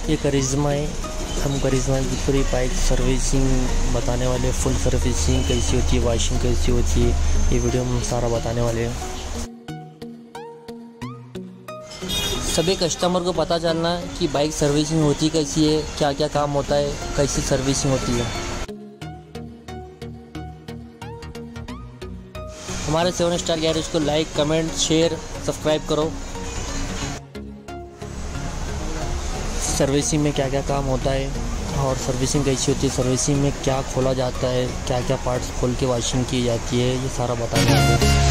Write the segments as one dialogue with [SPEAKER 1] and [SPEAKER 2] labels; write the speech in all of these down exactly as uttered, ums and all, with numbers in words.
[SPEAKER 1] ये करिश्मा है, हम करिश्मा की पूरी बाइक सर्विसिंग बताने वाले, फुल सर्विसिंग कैसी होती है, वॉशिंग कैसी होती है, ये वीडियो में हम सारा बताने वाले हैं। सभी कस्टमर को पता चलना कि बाइक सर्विसिंग होती कैसी है, क्या क्या काम होता है, कैसी सर्विसिंग होती है। हमारे सेवन स्टार गैरेज को लाइक, कमेंट, शेयर, सब्सक्राइब करो। सर्विसिंग में क्या क्या काम होता है और सर्विसिंग कैसी होती है, सर्विसिंग में क्या खोला जाता है, क्या क्या पार्ट्स खोल के वॉशिंग की जाती है, ये सारा बताने वाले हैं।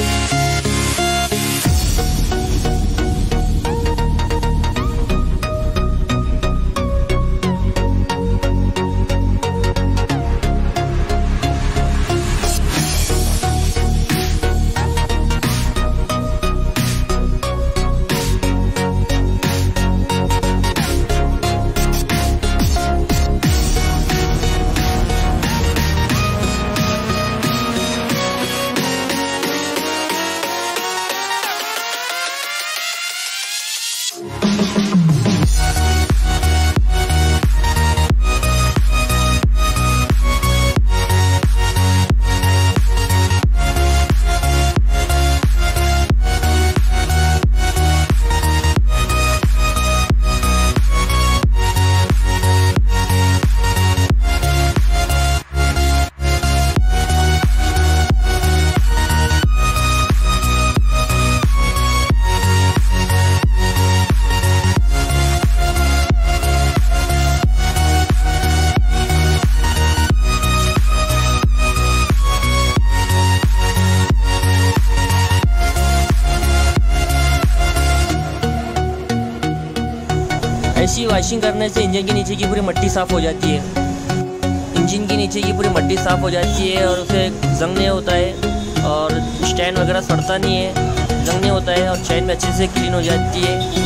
[SPEAKER 1] ऐसी वॉशिंग करने से इंजन के नीचे की पूरी मिट्टी साफ़ हो जाती है, इंजन के नीचे की पूरी मिट्टी साफ़ हो जाती है और उसे जंग नहीं होता है और स्टैंड वगैरह सड़ता नहीं है, जंग नहीं होता है और चैन में अच्छे से क्लीन हो जाती है।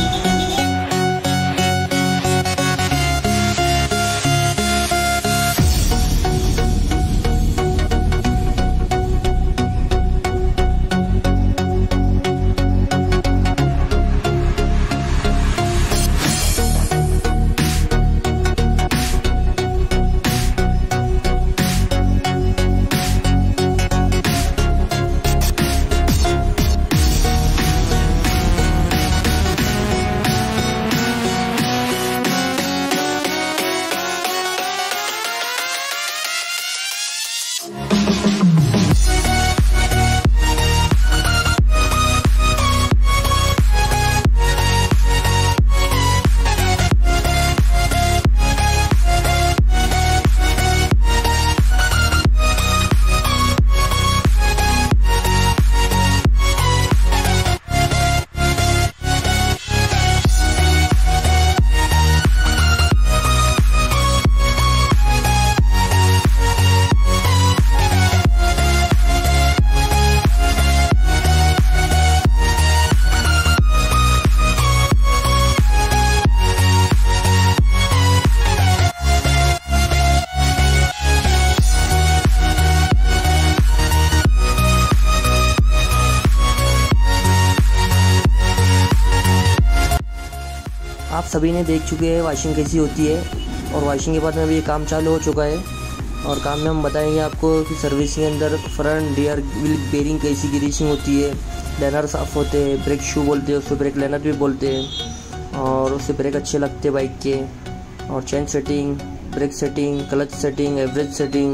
[SPEAKER 1] आप सभी ने देख चुके हैं वॉशिंग कैसी होती है और वॉशिंग के बाद में भी ये काम चालू हो चुका है और काम में हम बताएंगे आपको कि सर्विसिंग के अंदर फ्रंट रियर व्हील बेरिंग कैसी ग्रीसिंग होती है, लाइनर साफ़ होते हैं, ब्रेक शू बोलते हैं, उसको ब्रेक लाइनर भी बोलते हैं और उससे ब्रेक अच्छे लगते हैं बाइक के, और chain setting, brake setting, clutch setting, average setting,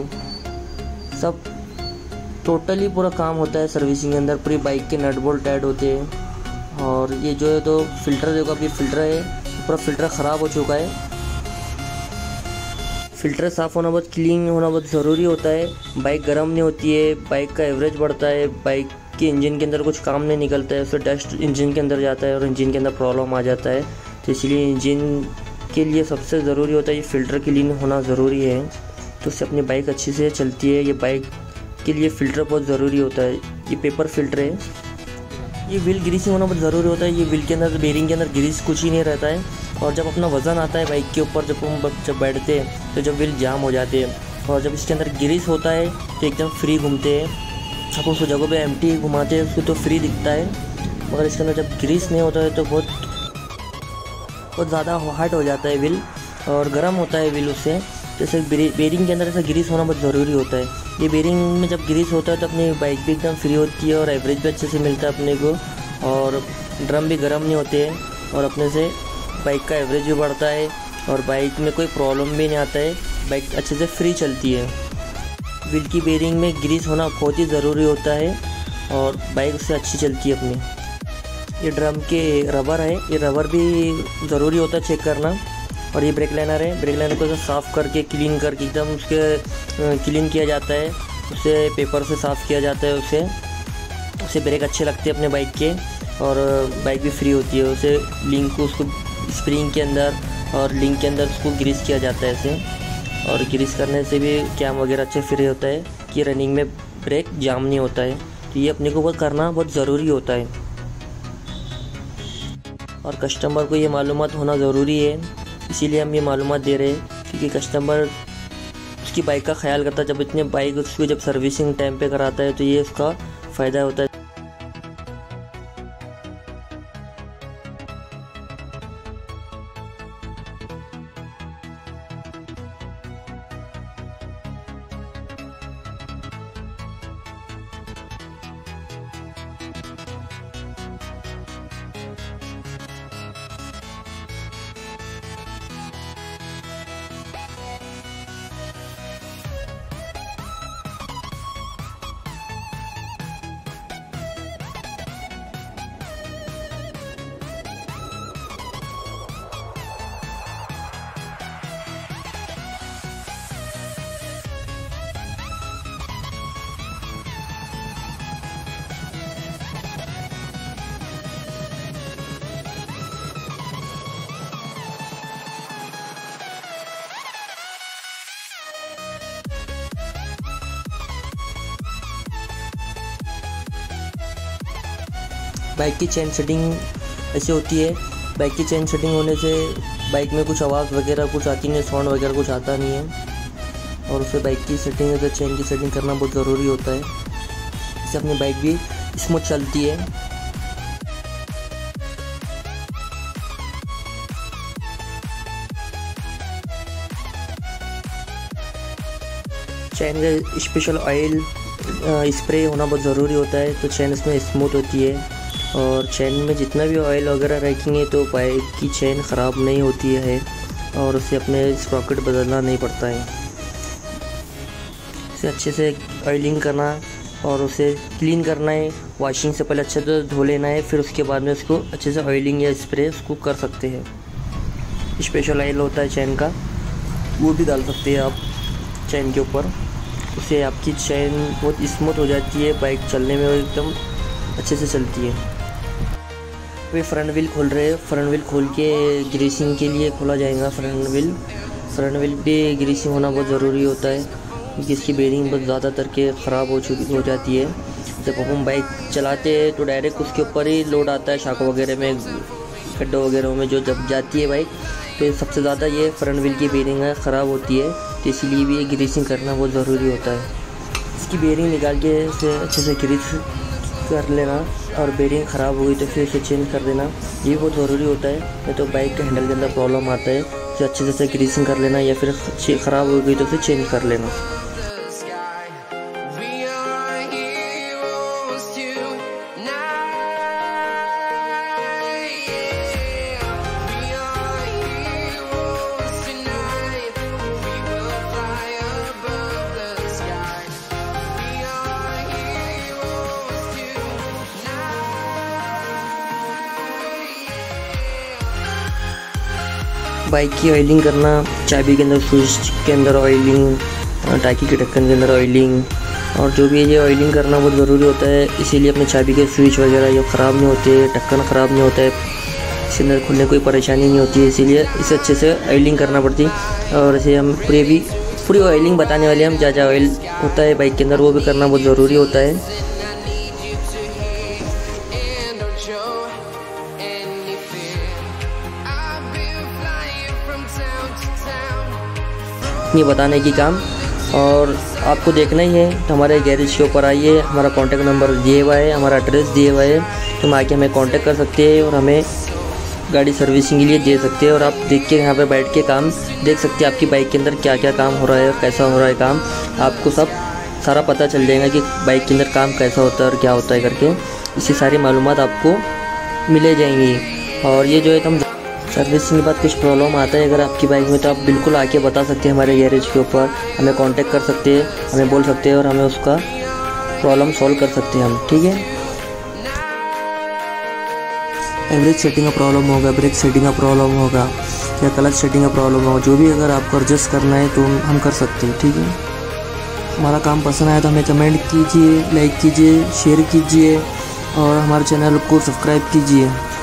[SPEAKER 1] सब टोटली पूरा काम होता है सर्विसिंग के अंदर। पूरी बाइक के नट बोल्ट टाइट होते हैं और ये जो है तो फिल्टर देखो, अब ये फिल्टर है पूरा फिल्टर ख़राब हो चुका है। फ़िल्टर साफ़ होना बहुत, क्लीन होना बहुत ज़रूरी होता है। बाइक गर्म नहीं होती है, बाइक का एवरेज बढ़ता है, बाइक के इंजन के अंदर कुछ काम नहीं निकलता है, उससे डस्ट इंजन के अंदर जाता है और इंजन के अंदर प्रॉब्लम आ जाता है। तो इसलिए इंजन के लिए सबसे ज़रूरी होता है ये फ़िल्टर क्लीन होना ज़रूरी है, तो उससे अपनी बाइक अच्छी से चलती है। ये बाइक के लिए फ़िल्टर बहुत ज़रूरी होता है। ये पेपर फिल्टर है। ये व्हील ग्रीसिंग होना बहुत ज़रूरी होता है। ये व्हील के अंदर, बेरिंग के अंदर ग्रीस कुछ ही नहीं रहता है और जब अपना वज़न आता है बाइक के ऊपर, जब हम जब बैठते हैं तो जब व्हील जाम हो जाते हैं और जब इसके अंदर ग्रीस होता है तो एकदम फ्री घूमते हैं। आप उसको जगह पे एम्प्टी घुमाते हैं उसको तो फ्री दिखता है, मगर इसके अंदर जब ग्रीस नहीं होता है तो बहुत बहुत ज़्यादा हार्ड हो जाता है व्हील और गर्म होता है व्हील उससे। जैसे बेरिंग के अंदर ऐसा ग्रीस होना बहुत ज़रूरी होता है। ये बेरिंग में जब ग्रीस होता है तो अपनी बाइक भी एकदम फ्री होती है और एवरेज भी अच्छे से मिलता है अपने को, और ड्रम भी गर्म नहीं होते हैं, और अपने से बाइक का एवरेज भी बढ़ता है और बाइक में कोई प्रॉब्लम भी नहीं आता है, बाइक अच्छे से फ्री चलती है। व्हील की बेरिंग में ग्रीस होना बहुत ही ज़रूरी होता है और बाइक उससे अच्छी चलती है अपनी। ये ड्रम के रबर है, ये रबर भी ज़रूरी होता है चेक करना। और ये ब्रेक लाइनर है, ब्रेक लाइनर को साफ़ करके क्लीन करके एकदम उसके क्लीन किया जाता है, उसे पेपर से साफ़ किया जाता है, उसे उसे ब्रेक अच्छे लगते हैं अपने बाइक के और बाइक भी फ्री होती है। उसे लिंक को उसको स्प्रिंग के अंदर और लिंक के अंदर उसको ग्रीस किया जाता है ऐसे, और ग्रीस करने से भी कैम वगैरह अच्छे फ्री होता है कि रनिंग में ब्रेक जाम नहीं होता है। तो ये अपने को बहुत करना बहुत ज़रूरी होता है और कस्टमर को ये मालूमात होना ज़रूरी है, इसीलिए हम ये मालूमात दे रहे हैं। क्योंकि कस्टमर उसकी बाइक का ख्याल करता है, जब इतने बाइक उसको जब सर्विसिंग टाइम पे कराता है तो ये उसका फ़ायदा होता है। बाइक की चेन सेटिंग ऐसे होती है, बाइक की चेन सेटिंग होने से बाइक में कुछ आवाज़ वगैरह कुछ आती नहीं है, साउंड वगैरह कुछ आता नहीं है, और उसे बाइक की सेटिंग है तो चेन की सेटिंग करना बहुत ज़रूरी होता है, इससे अपनी बाइक भी स्मूथ चलती है। चेन का स्पेशल ऑयल स्प्रे होना बहुत ज़रूरी होता है, तो चेन इसमें स्मूथ होती है। और चेन में जितना भी ऑयल वगैरह रखेंगे तो बाइक की चेन ख़राब नहीं होती है और उसे अपने स्प्रॉकेट बदलना नहीं पड़ता है। इसे अच्छे से ऑयलिंग करना और उसे क्लीन करना है, वॉशिंग से पहले अच्छे से धो लेना है, फिर उसके बाद में उसको अच्छे से ऑयलिंग या स्प्रे उसको कर सकते हैं। स्पेशल ऑयल होता है चेन का, वो भी डाल सकते हैं आप चेन के ऊपर, उससे आपकी चेन बहुत स्मूथ हो जाती है, बाइक चलने में एकदम अच्छे से चलती है। वे फ्रंट व्हील खोल रहे हैं, फ्रंट व्हील खोल के ग्रीसिंग के लिए खोला जाएगा फ्रंट व्हील। फ्रंट व्हील भी ग्रीसिंग होना बहुत ज़रूरी होता है क्योंकि इसकी बेरिंग बहुत ज़्यादातर के ख़राब हो चुकी हो जाती है। जब हम बाइक चलाते हैं तो डायरेक्ट उसके ऊपर ही लोड आता है, शाखों वगैरह में गड्ढों वगैरह में जो जब जाती है बाइक, तो सबसे ज़्यादा ये फ्रंट व्हील की बेरिंग है ख़राब होती है, तो इसीलिए भी ये ग्रीसिंग करना बहुत ज़रूरी होता है। इसकी बेरिंग निकाल के इसे अच्छे से ग्रीस कर लेना, और बेरिंग ख़राब हुई तो फिर उसे चेंज कर देना, ये बहुत ज़रूरी होता है। नहीं तो बाइक के हैंडल के अंदर प्रॉब्लम आता है, तो अच्छे से ग्रीसिंग कर लेना, या फिर ख़राब हो गई तो फिर चेंज कर लेना। बाइक की ऑयलिंग करना, चाबी के अंदर स्विच के अंदर ऑयलिंग, टाकी के ढक्कन के अंदर ऑयलिंग, और जो भी ये ऑयलिंग करना बहुत ज़रूरी होता है। इसीलिए अपने चाबी के स्विच वगैरह ये ख़राब नहीं होते, ढक्कन ख़राब नहीं होता है, इसके अंदर खुलने कोई परेशानी नहीं होती है, इसीलिए इसे अच्छे से ऑयलिंग करना पड़ती है। और इसे हम पूरी भी पूरी ऑयलिंग बताने वाले हम, जहाँ ऑयल होता है बाइक के अंदर वो भी करना बहुत ज़रूरी होता है। ये बताने की काम, और आपको देखना ही है तो हमारे गैरेज के ऊपर आइए, हमारा कॉन्टैक्ट नंबर दिए हुआ है, हमारा एड्रेस दिए हुआ है, तुम आके हमें कांटेक्ट कर सकते हैं और हमें गाड़ी सर्विसिंग के लिए दे सकते हैं। और आप देख के यहाँ पे बैठ के काम देख सकते हैं आपकी बाइक के अंदर क्या क्या काम हो रहा है और कैसा हो रहा है काम, आपको सब सारा पता चल जाएगा कि बाइक के अंदर काम कैसा होता है और क्या होता है करके। इसकी सारी मालूमात आपको मिले जाएंगी। और ये जो है हम सर्विसिंग के बाद कुछ प्रॉब्लम आता है अगर आपकी बाइक में, तो आप बिल्कुल आके बता सकते हैं हमारे गैरेज के ऊपर, हमें कांटेक्ट कर सकते हैं, हमें बोल सकते हैं और हमें उसका प्रॉब्लम सॉल्व कर सकते हैं हम, ठीक है। एवरेज सेटिंग का प्रॉब्लम होगा, ब्रेक सेटिंग का प्रॉब्लम होगा या क्लच सेटिंग का प्रॉब्लम होगा, जो भी अगर आपको एडजस्ट करना है तो हम कर सकते हैं, ठीक है। हमारा काम पसंद आया तो हमें कमेंट कीजिए, लाइक कीजिए, शेयर कीजिए और हमारे चैनल को सब्सक्राइब कीजिए।